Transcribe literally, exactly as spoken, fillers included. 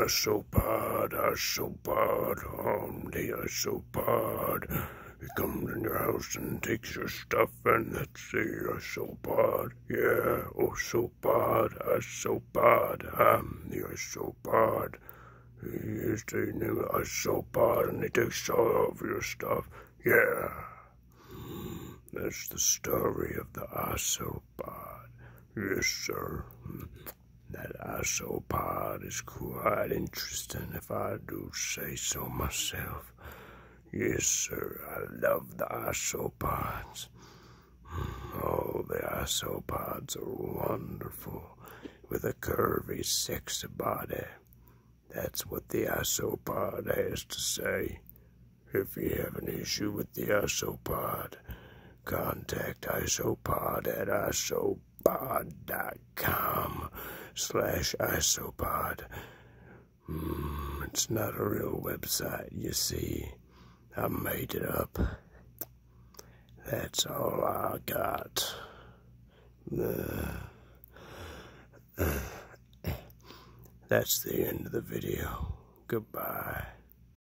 isopod, isopod, I'm the isopod. He comes in your house and takes your stuff, and that's the isopod. Yeah, isopod, isopod, I'm the isopod. He is the new isopod, and he takes all of your stuff. Yeah, that's the story of the isopod. Yes, sir. That isopod is quite interesting, if I do say so myself. Yes, sir, I love the isopods. Oh, the isopods are wonderful, with a curvy, sexy body. That's what the isopod has to say. If you have an issue with the isopod, contact isopod at isopod dot com slash isopod. Mm, it's not a real website, you see. I made it up. That's all I got. Uh, uh, that's the end of the video. Goodbye.